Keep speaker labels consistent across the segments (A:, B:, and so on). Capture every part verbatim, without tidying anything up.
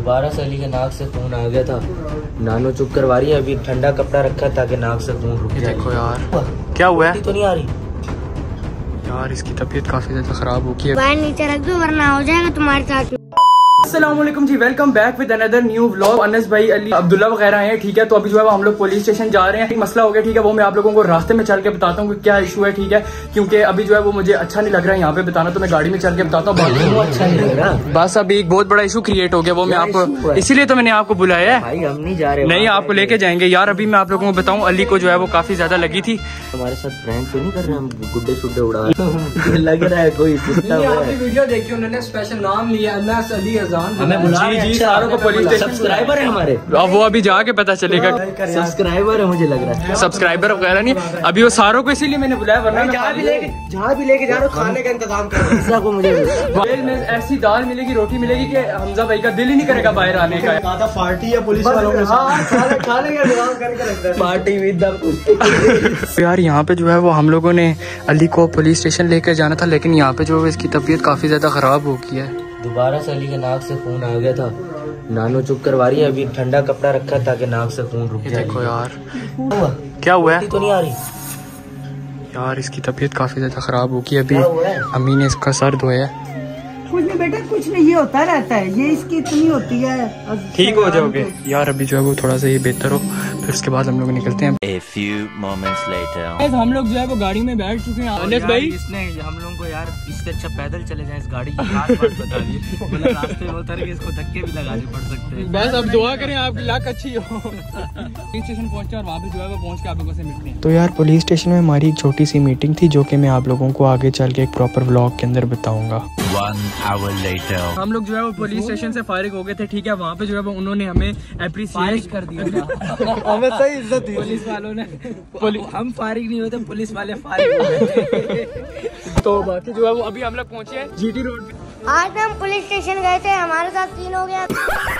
A: दोबारा से अली के नाक से खून आ गया था। नानो चुप करवा रही है, अभी ठंडा कपड़ा रखा ताकि नाक से खून रुक जाए।
B: देखो यार क्या हुआ है?
A: तो नहीं आ रही
B: यार, इसकी तबीयत काफी ज्यादा खराब हो गई है।
C: बाहर नीचे रख दो वरना हो जाएगा तुम्हारे साथ।
B: अस्सलामुअलैकुम जी, welcome back with another new vlog. Anas भाई, अली, अब्दुल्ला वगैरह हैं, ठीक है। तो अभी जो है हम लोग पुलिस स्टेशन जा रहे हैं। एक मसला हो गया, ठीक है, वो मैं आप लोगों को रास्ते में चल के बताता हूँ कि क्या इशू है, ठीक है। क्योंकि अभी जो है वो मुझे अच्छा नहीं लग रहा है यहाँ पे बताना, तो मैं गाड़ी में चल के बताता हूँ।
A: अच्छा नहीं लग रहा,
B: बस अभी एक बहुत बड़ा इशू क्रिएट हो गया, वो मैं आपको इसीलिए तो मैंने आपको बुलाया है।
A: भाई हम नहीं जा रहे,
B: नहीं आपको लेके जाएंगे यार। अभी मैं आप लोगों को बताऊँ, अली को जो है वो काफी ज्यादा लगी थी।
A: हमारे साथ प्रैंक तो नहीं कर रहे हम, गुड्डे शुड्डे उड़ा लग रहा है कोई
B: वीडियो देखी, उन्होंने स्पेशल नाम लिया अनस अली अजान,
A: हमें बुला
B: जी जी सारों को पुलिस स्टेशन।
A: सब्सक्राइबर है हमारे,
B: अब वो अभी जाके पता चलेगा।
A: सब्सक्राइबर है मुझे लग रहा है,
B: सब्सक्राइबर वगैरह नहीं, अभी वो सारों को इसीलिए मैंने बुलाया, वरना
A: जहाँ भी लेके जहाँ भी लेके जा रहा हूँ खाने का इंतजाम करो को। मुझे
B: जेल में ऐसी दाल मिलेगी, रोटी मिलेगी कि हमजा भाई का दिल ही नहीं करेगा बाहर आने का।
D: पार्टी है पुलिस वालों के साथ, खाने का इंतजाम करके रखता है।
A: पार्टी विद
B: यार यहाँ पे जो है वो हम लोगों ने अली को पुलिस स्टेशन लेकर जाना था, लेकिन यहाँ पे जो है इसकी तबीयत काफी ज्यादा खराब हो गई है।
A: दोबारा से अली के नाक से खून आ गया था। नानो चुप करवा रही है, अभी ठंडा कपड़ा रखा ताकि नाक से खून रुक जाए।
B: देखो यार क्या हुआ है?
A: तो नहीं आ रही
B: यार, इसकी तबीयत काफी ज्यादा खराब हो गई। अभी अम्मी ने इसका सर धोया है।
D: कुछ नहीं बेटा, कुछ नहीं, ये होता रहता है, ये इसकी इतनी होती है।
B: ठीक हो जाओगे यार। अभी जो है वो थोड़ा सा ये बेहतर हो, फिर उसके बाद हम लोग निकलते हैं।
A: A few moments later.
B: हम लोग जो है वो गाड़ी में बैठ चुके हैं। अनस भाई,
A: इसने हम लोगों को यार इससे अच्छा पैदल चले जाएं, इस गाड़ी की खास बात बता दी। मतलब रास्ते में उतर के इसको धक्के भी लगाने पड़ सकते हैं।
B: बस अब दुआ करें आपकी लाख अच्छी हो। पुलिस स्टेशन पहुंचे और वहाँ पे जो है वो पहुँच के आप लोगों से मिलते हैं। तो यार पुलिस स्टेशन में हमारी एक छोटी सी मीटिंग थी, जो कि मैं आप लोगों को आगे चल के एक प्रॉपर व्लॉग के अंदर बताऊंगा।
A: One hour later.
B: हम लोग जो है वो पुलिस स्टेशन से फारिग हो गए थे, ठीक है। वहाँ पे जो है वो उन्होंने हमें अप्रिशिएट कर दिया,
D: हमें सही इज्जत दी
B: पुलिस वालों ने।
A: हम फारिग नहीं होते, पुलिस वाले फारिग हो गए।
B: तो बाकी जो है वो अभी हम लोग पहुँचे हैं जीटी रोड पे।
C: आज हम पुलिस स्टेशन गए थे, हमारे साथ सीन हो गया।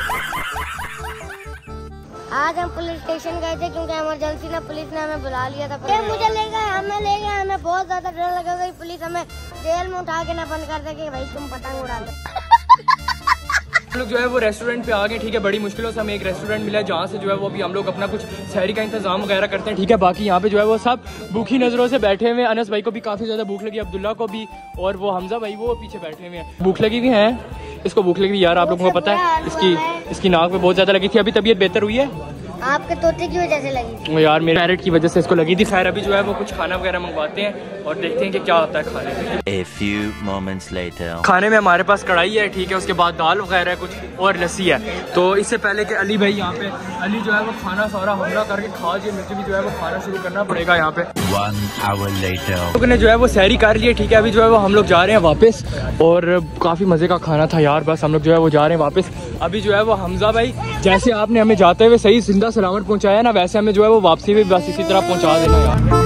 C: आज हम पुलिस स्टेशन गए थे क्योंकि इमरजेंसी ने पुलिस ने हमें बुला लिया था। ये मुझे ले गए, हमें ले गए, हमें बहुत ज्यादा डर लगा कि पुलिस हमें जेल में उठा के ना बंद कर दे कि भाई तुम पतंग उड़ा दो।
B: हम लोग जो है वो रेस्टोरेंट पे आ गए, ठीक है। बड़ी मुश्किलों से हमें एक रेस्टोरेंट मिला, जहाँ से जो है वो अभी हम लोग अपना कुछ शहरी का इंतजाम वगैरह करते हैं, ठीक है। बाकी यहाँ पे जो है वो सब भूखी नजरों से बैठे हुए हैं। अनस भाई को भी काफी ज्यादा भूख लगी, अब्दुल्ला को भी, और वो हमजा भाई वो पीछे बैठे हुए हैं। भूख लगी भी है, इसको भूख लगी यार, आप लोगों को पता है। इसकी इसकी नाक में बहुत ज्यादा लगी थी, अभी तबीयत बेहतर हुई है।
C: आपके तोते की वजह से लगी
B: वो यार मेरे पैरेट की वजह से इसको लगी थी। खैर अभी जो है वो कुछ खाना वगैरह मंगवाते हैं और देखते हैं कि क्या होता है खाने में।
A: A few moments later.
B: खाने में हमारे पास कढ़ाई है, ठीक है, उसके बाद दाल वगैरह है कुछ और लस्सी है। तो इससे पहले कि अली भाई यहाँ पे अली जो है वो खाना सारा हमला करके खा जाए, मुझे भी जो है वो खाना शुरू करना पड़ेगा यहाँ पे।
A: One hour later.
B: लोगों ने जो है वो सहरी कर लिया, ठीक है। अभी जो है वो हम लोग जा रहे हैं वापस, और काफी मजे का खाना था यार। बस हम लोग जो है वो जा रहे हैं वापस। अभी जो है वो हमजा भाई, जैसे आपने हमें जाते हुए सही जिंदा सलामत पहुंचाया ना, वैसे हमें जो है वो वापसी भी बस इसी तरह पहुंचा देना यार।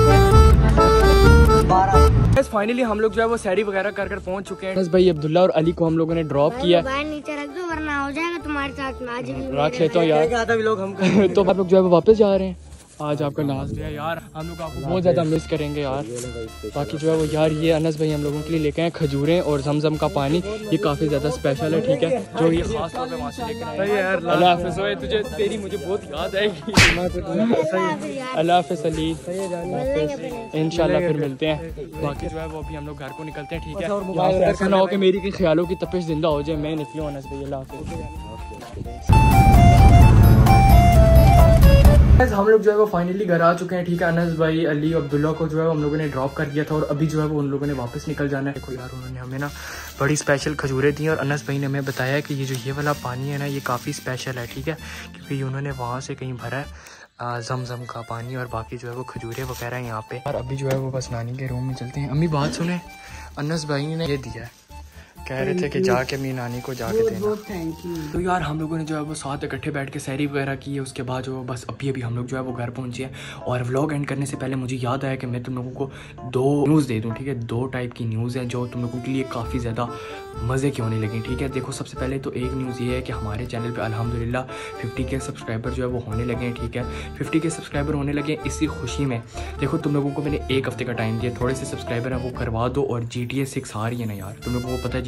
B: बस फाइनली हम लोग जो है वो सैरी वगैरह कर कर पहुंच चुके हैं। बस भाई अब्दुल्ला और अली को हम लोगों ने ड्रॉप किया।
C: बाहर नीचे रख दो वरना हो जाएगा तुम्हारे साथ। आज भी
B: रख लेता हूँ यार। तो आप लोग जो है वो वापस जा रहे हैं। आज आपका लास्ट डे है यार, हम लोग आपको बहुत ज्यादा मिस करेंगे यार। बाकी जो है वो यार ये अनस भाई हम लोगों के लिए लेके आए खजूरें और जमजम का पानी, ये काफी ज्यादा स्पेशल है, ठीक है, जो ये खास तौर पे वहाँ से लेकर आए यार। अल्लाह हाफिज़ होए तुझे, तेरी मुझे बहुत याद आएगी। अल्लाह हाफिज़ अली, इंशाल्लाह फिर मिलते हैं। बाकी जो है वो अभी हम लोग घर को निकलते हैं, ठीक है। ऐसा ना हो कि मेरी ख्यालों की तपिश जिंदा हो जाए, मैं निकलूँ। अनस भाई अल्लाह हाफिज़। हम लोग जो है वो फाइनली घर आ चुके हैं, ठीक है। अनस भाई, अली, अब्दुल्ला को जो है हम लोगों ने ड्रॉप कर दिया था, और अभी जो है वो उन लोगों ने वापस निकल जाना है। देखो यार उन्होंने हमें ना बड़ी स्पेशल खजूरें दी, और अनस भाई ने हमें बताया कि ये जो ये वाला पानी है ना, ये काफ़ी स्पेशल है, ठीक है, क्योंकि उन्होंने वहाँ से कहीं भरा है जमजम का पानी, और बाकी जो है वो खजूरें वगैरह हैं यहाँ पे। और अभी जो है वो बस नानी के रूम में चलते हैं। अम्मी बात सुने, अनस भाई ने ये दिया है, कह रहे थे कि जाके मेरी नानी को जाके देना। तो यार हम लोगों ने जो है वो साथ इकट्ठे बैठ के सैरी वगैरह की है। उसके बाद जो बस अभी अभी हम लोग जो है वो घर पहुंचे हैं। और व्लॉग एंड करने से पहले मुझे याद आया कि मैं तुम लोगों को दो न्यूज़ दे दूं, ठीक है। दो टाइप की न्यूज़ हैं जो तुम लोगों के लिए काफ़ी ज़्यादा मज़े की होने लगी, ठीक है। देखो सबसे पहले तो एक न्यूज़ ये है कि हमारे चैनल पर अल्हम्दुलिल्लाह फिफ्टी के सब्सक्राइबर जो है वो होने लगे हैं, ठीक है। फिफ्टी के सब्सक्राइबर होने लगे हैं, इसी खुशी में देखो तुम लोगों को मैंने एक हफ्ते का टाइम दिया, थोड़े से सब्सक्राइबर हैं वो करवा दो। और जी टी ए सिक्स आ रही है ना यार, तुम लोगों को पता है जी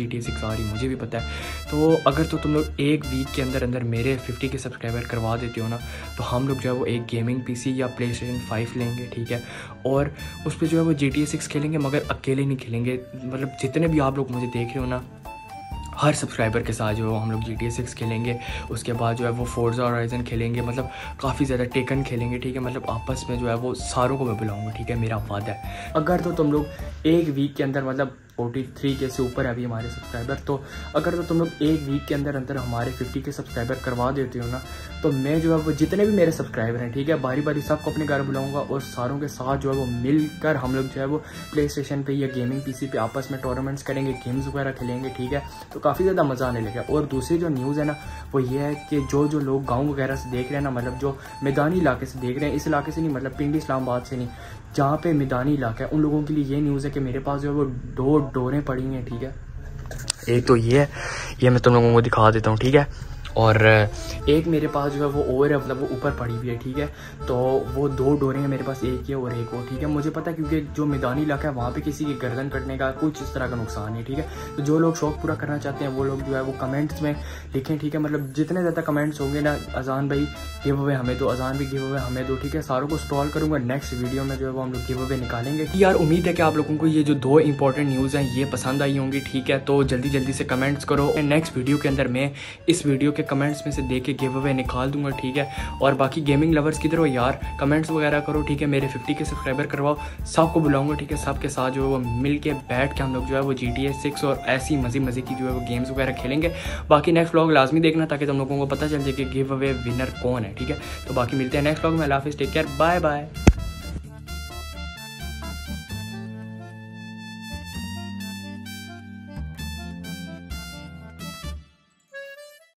B: जी टी ए सिक्स आ रही, मुझे भी पता है। तो अगर तो तुम लोग एक वीक के अंदर अंदर मेरे फिफ्टी के सब्सक्राइबर करवा देते हो ना, तो हम लोग जो है वो एक गेमिंग पीसी या प्ले स्टेशन फाइव लेंगे, ठीक है, और उस पर जो है वो जी टी ए सिक्स खेलेंगे, मगर अकेले नहीं खेलेंगे। मतलब जितने भी आप लोग मुझे देख रहे हो ना, हर सब्सक्राइबर के साथ जो है हम लोग जी टी ए सिक्स खेलेंगे, उसके बाद जो है वो फोर्जा हॉराइजन खेलेंगे, मतलब काफ़ी ज़्यादा टेकन खेलेंगे, ठीक है। मतलब आपस में जो है वो सारों को मैं बुलाऊंगा, ठीक है, मेरा वादा है। अगर तो तुम लोग एक वीक के अंदर, मतलब फोर्टी थ्री के से ऊपर है अभी हमारे सब्सक्राइबर, तो अगर तो तुम लोग एक वीक के अंदर अंदर हमारे फिफ्टी के सब्सक्राइबर करवा देते हो ना, तो मैं जो है वो जितने भी मेरे सब्सक्राइबर हैं, ठीक है, बारी बारी सबको अपने घर बुलाऊंगा और सारों के साथ जो है वो मिलकर हम लोग जो है वो प्ले स्टेशन पे या गेमिंग पीसी पे आपस में टूर्नामेंट्स करेंगे, गेम्स वगैरह खेलेंगे, ठीक है। तो काफ़ी ज़्यादा मज़ा आने लगा। और दूसरी जो न्यूज़ है ना, वो ये है कि जो जो लोग गाँव वगैरह से देख रहे हैं ना, मतलब जो मैदानी इलाके से देख रहे हैं, इस इलाके से नहीं, मतलब पिंडी इस्लामाबाद से नहीं, जहाँ पे मैदानी इलाका है, उन लोगों के लिए ये न्यूज़ है कि मेरे पास जो है वो दो डोरें पड़ी हैं, ठीक है। एक तो ये है, ये मैं तुम लोगों को दिखा देता हूँ, ठीक है, और एक मेरे पास जो है वो ओवर है, मतलब वो ऊपर पड़ी हुई है, ठीक है। तो वो दो डोरें हैं मेरे पास, एक ये और एक वो, ठीक है। मुझे पता है क्योंकि जो मैदानी इलाका है वहाँ पे किसी की गर्दन कटने का कुछ इस तरह का नुकसान नहीं, ठीक है। तो जो लोग शौक पूरा करना चाहते हैं वो लोग जो है वो कमेंट्स में लिखें, ठीक है। मतलब जितने ज़्यादा कमेंट्स होंगे ना, अजान भाई गिव अवे हमें दो, अजान भी गिव अवे हमें दो, ठीक है। सारों को स्क्रॉल करूँगा, नेक्स्ट वीडियो में जो है वो हम लोग गिव अवे निकालेंगे। यार उम्मीद है कि आप लोगों को ये जो दो इंपॉर्टेंट न्यूज़ हैं ये पसंद आई होंगी, ठीक है। तो जल्दी जल्दी से कमेंट्स करो, नेक्स्ट वीडियो के अंदर मैं इस वीडियो के कमेंट्स में से देख के गिव अवे निकाल दूंगा, ठीक है। और बाकी गेमिंग लवर्स किधर हो यार, कमेंट्स वगैरह करो, ठीक है। मेरे फिफ्टी के सब्सक्राइबर करवाओ, सबको बुलाऊंगा, ठीक है। सबके साथ जो है वो मिल के बैठ के हम लोग जो है वो जी टी ए सिक्स और ऐसी मज़े मज़े की जो है वो गेम्स वगैरह खेलेंगे। बाकी नेक्स्ट व्लॉग लाजमी देखना ताकि तुम लोगों को पता चल जाए कि गिव अवे विनर कौन है, ठीक है। तो बाकी मिलते हैं नेक्स्ट व्लॉग में। अल्लाह हाफिज़, टेक केयर, बाय बाय।